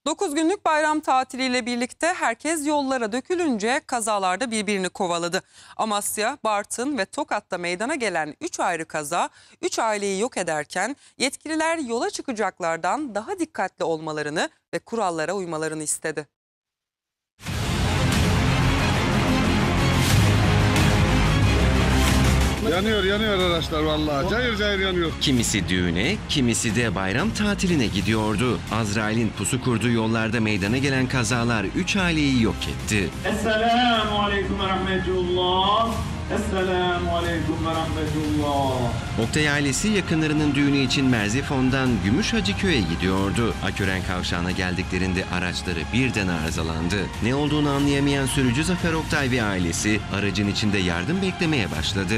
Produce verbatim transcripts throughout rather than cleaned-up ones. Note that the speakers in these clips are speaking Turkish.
dokuz günlük bayram tatiliyle birlikte herkes yollara dökülünce kazalarda birbirini kovaladı. Amasya, Bartın ve Tokat'ta meydana gelen üç ayrı kaza üç aileyi yok ederken yetkililer yola çıkacaklardan daha dikkatli olmalarını ve kurallara uymalarını istedi. Yanıyor yanıyor araçlar vallahi. Cayır cayır yanıyor. Kimisi düğüne, kimisi de bayram tatiline gidiyordu. Azrail'in pusu kurduğu yollarda meydana gelen kazalar üç aileyi yok etti. Esselamu aleyküm ve rahmetullah. Esselamu aleyküm ve rahmetullah. Oktay ailesi yakınlarının düğünü için Merzifon'dan Gümüşhacıköy'e gidiyordu. Akören kavşağına geldiklerinde araçları birden arızalandı. Ne olduğunu anlayamayan sürücü Zafer Oktay ve ailesi aracın içinde yardım beklemeye başladı.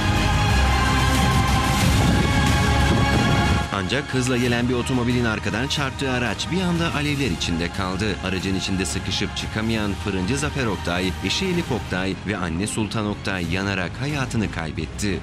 Ancak hızla gelen bir otomobilin arkadan çarptığı araç bir anda alevler içinde kaldı. Aracın içinde sıkışıp çıkamayan fırıncı Zafer Oktay, eşi Elif Oktay ve anne Sultan Oktay yanarak hayatını kaybetti.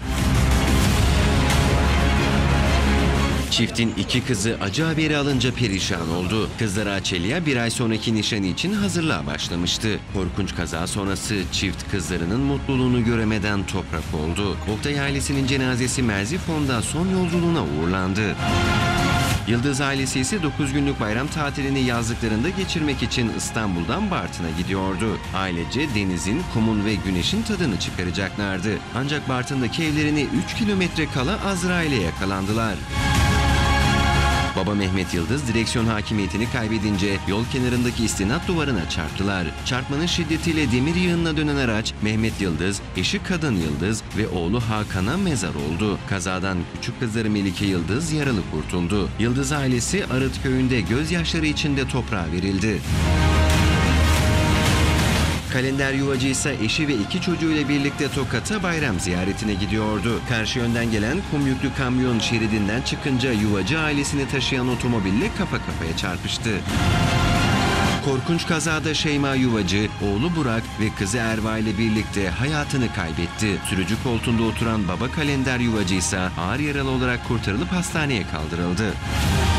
Çiftin iki kızı acı haberi alınca perişan oldu. Kızları Açelya bir ay sonraki nişanı için hazırlığa başlamıştı. Korkunç kaza sonrası çift kızlarının mutluluğunu göremeden toprak oldu. Oktay ailesinin cenazesi Merzifon'da son yolculuğuna uğurlandı. Yıldız ailesi ise dokuz günlük bayram tatilini yazlıklarında geçirmek için İstanbul'dan Bartın'a gidiyordu. Ailece denizin, kumun ve güneşin tadını çıkaracaklardı. Ancak Bartın'daki evlerine üç kilometre kala Azrail'e yakalandılar. Baba Mehmet Yıldız direksiyon hakimiyetini kaybedince yol kenarındaki istinat duvarına çarptılar. Çarpmanın şiddetiyle demir yığınına dönen araç Mehmet Yıldız, eşi Kadın Yıldız ve oğlu Hakan'a mezar oldu. Kazadan küçük kızları Melike Yıldız yaralı kurtuldu. Yıldız ailesi Arıt köyünde gözyaşları içinde toprağa verildi. Kalender Yuvacı ise eşi ve iki çocuğuyla birlikte Tokat'a bayram ziyaretine gidiyordu. Karşı yönden gelen kum yüklü kamyon şeridinden çıkınca Yuvacı ailesini taşıyan otomobille kafa kafaya çarpıştı. Korkunç kazada Şeyma Yuvacı, oğlu Burak ve kızı Erva ile birlikte hayatını kaybetti. Sürücü koltuğunda oturan baba Kalender Yuvacı ise ağır yaralı olarak kurtarılıp hastaneye kaldırıldı.